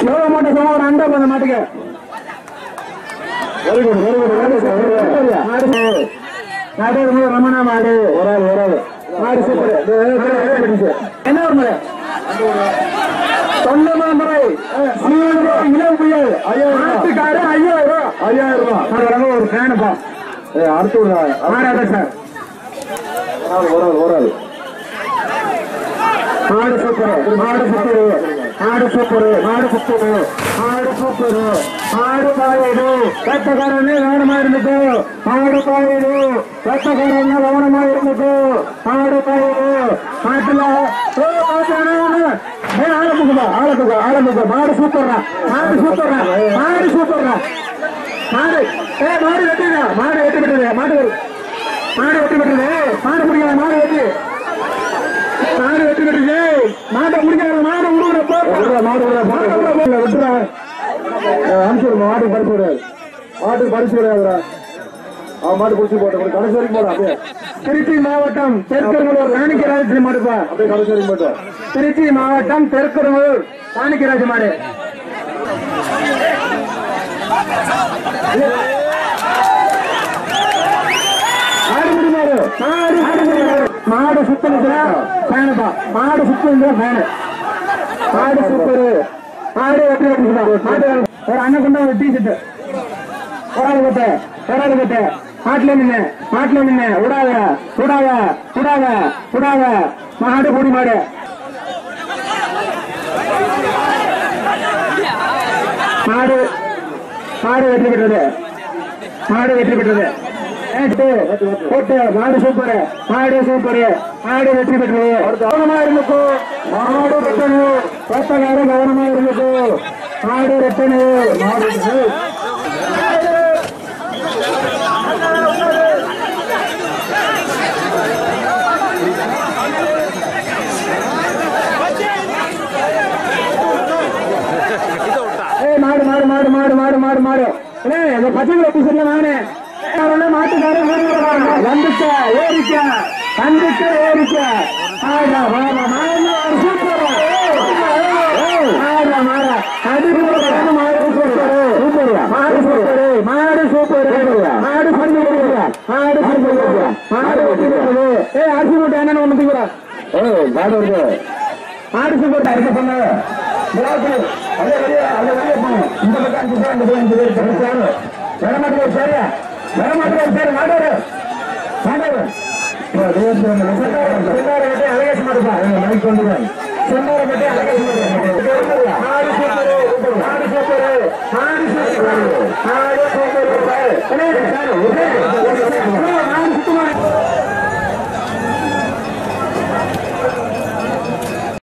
எவ்வளவு மாட்டை சொன்னா ஒரு அண்டா பண்ண மாட்டுக்க. Very good very good. மாடு ரமணா மாடு ஒரு மாடு சூப்பர். என்ன ஒரு முறை சொந்தமா முறை இளம் புயல் நாட்டுக்காரு 5000 ரூபாய் ஒரு ஃபேனுப்பா. அடுத்து விடுறா சார். ஒரு மாடு சூப்பர் மாடு சூப்பர் மாடு சூப்பர் மாடு சூப்பர் மாடு சூப்பர் மாடு பாயுது ரத்தக்காரனே கவனமா இருந்துச்சு. மாடு பாயுது ரத்தக்காரன் கவனமா இருந்துச்சு. மாடு பாயுது மாட்டுல ஆரம்பிக்க மாடு சூப்பர்ரா மாடு சூப்பர்ரா மாடு சூப்பர்ரா மாடு மாடு வெட்டுறா மாடு வெட்டி விட்டுறது மாடு வெட்டி விட்டுறது மாடு முடியல மாடு வெட்டி மாடு வெட்டி விட்டுருது மாட்டை முடிக்காத மாடு விடுற மாடு விட்டுறா அனுப்பிச்சு மாட்டுக்கு பறிச்சு விடாது மாட்டுக்கு பறிச்சு விடாதுடா. மாட்டு குடிச்சு போட்டோம் கடைசி வரைக்கும் போட. அப்படியே திருச்சி மாவட்டம் தெற்கருங்கலூர் காணிக்கராஜ் மாடுப்பா. அப்படியே கடைசி வரைக்கும் போட்டோம். திருச்சி மாவட்டம் தெற்கருங்கலூர் காணிக்கராஜ் மாடு. மாடு சுத்தா ஃபேனுப்பா. மாடு சுத்தம் ஃபேனு. மாடு சூப்பரு மாடு எப்படி மாடு ஒரு அண்ணன் கொண்ட ஒரு டீஷர்ட் போராடு கட்ட மாட்டுல நின்ன விடாத மாடு கூடி மாடு. மாடு வெற்றி பெற்றது போட்டு மாடு சூப்பர் மாடு வெற்றி பெற்றது. கவனமா இருந்துக்கோ மாடு ரெட்டனு ரத்தக்காரன் கவனமா இருந்துக்கோ மாடு ரெட்டனு மாடு மாடு பச்சை ஆபீசர்ல நானே மாட்டுக்காரன் வந்துக்க ஏறிக்க மாடு சூப்பர் அரிசி மூட்டை என்னன்னு ஒண்ணு தூக்குறா. மாடு வருது மாடு சூப்பர் இருக்க சொன்னாங்க. இந்த பக்கம் வரமாட்டேன் சரியா வரமாட்டேன் சரி மாடு அழகேஷ் மாடுப்பா மைக் கொண்டுதான் சென்னாரை பற்றி அழகேஷ் மாடு